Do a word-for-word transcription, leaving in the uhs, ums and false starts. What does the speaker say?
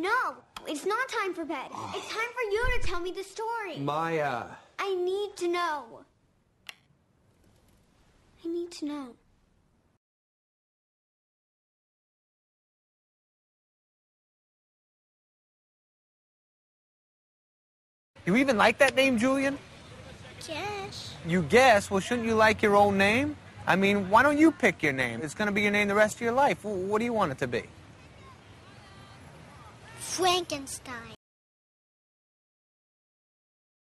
No, it's not time for bed. It's time for you to tell me the story. Maya. I need to know. I need to know. You even like that name, Julian? Guess. You guess? Well, shouldn't you like your own name? I mean, why don't you pick your name? It's going to be your name the rest of your life. What do you want it to be? Frankenstein.